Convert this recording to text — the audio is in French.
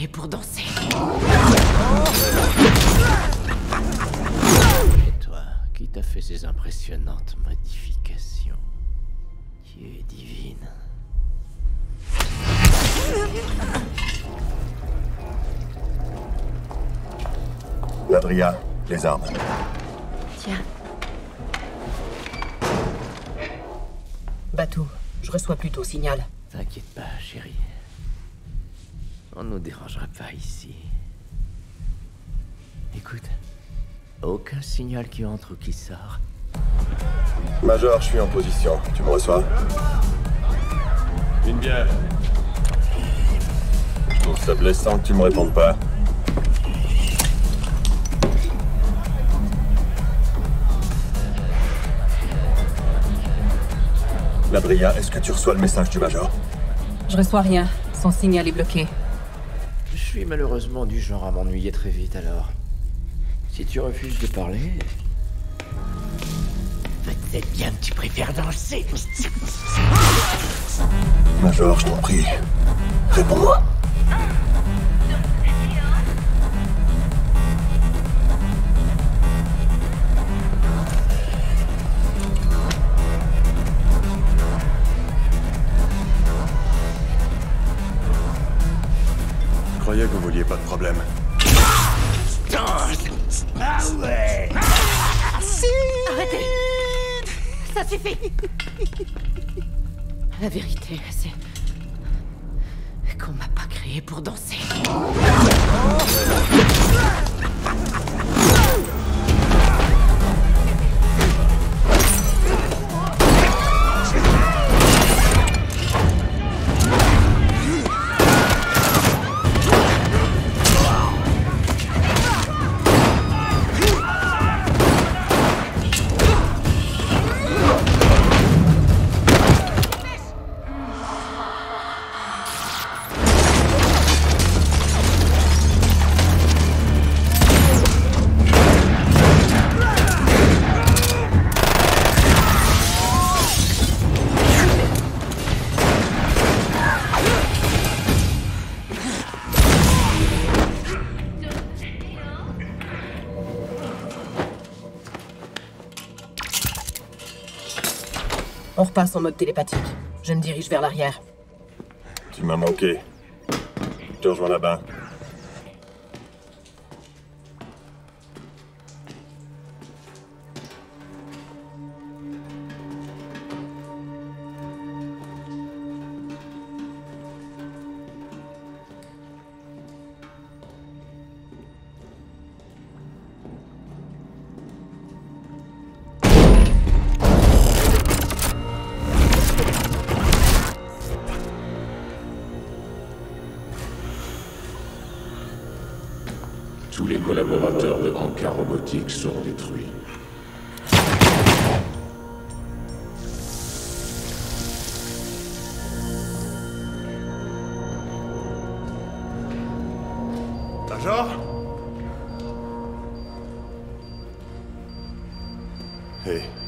créé pour danser. Et toi, qui t'a fait ces impressionnantes modifications? Tu es divine. Ladria, les armes. Tiens. Batou, je reçois plutôt signal. T'inquiète pas, chérie. On nous dérangera pas ici. Écoute, aucun signal qui entre ou qui sort. Major, je suis en position. Tu me reçois? Une bière. Je trouve ça blessant que tu me répondes pas. Ladria, est-ce que tu reçois le message du Major? Je reçois rien. Son signal est bloqué. Je suis malheureusement du genre à m'ennuyer très vite, alors... Si tu refuses de parler... Peut-être bien que tu préfères danser. Major, je t'en prie. Réponds-moi. Je croyais que vous vouliez pas de problème. Ah ouais. Arrêtez! Ça suffit! La vérité, c'est qu'on m'a pas créé pour danser. On repasse en mode télépathique. Je me dirige vers l'arrière. Tu m'as manqué. Je te rejoins là-bas. Tous les collaborateurs de Anka Robotics sont détruits. Major? Hé,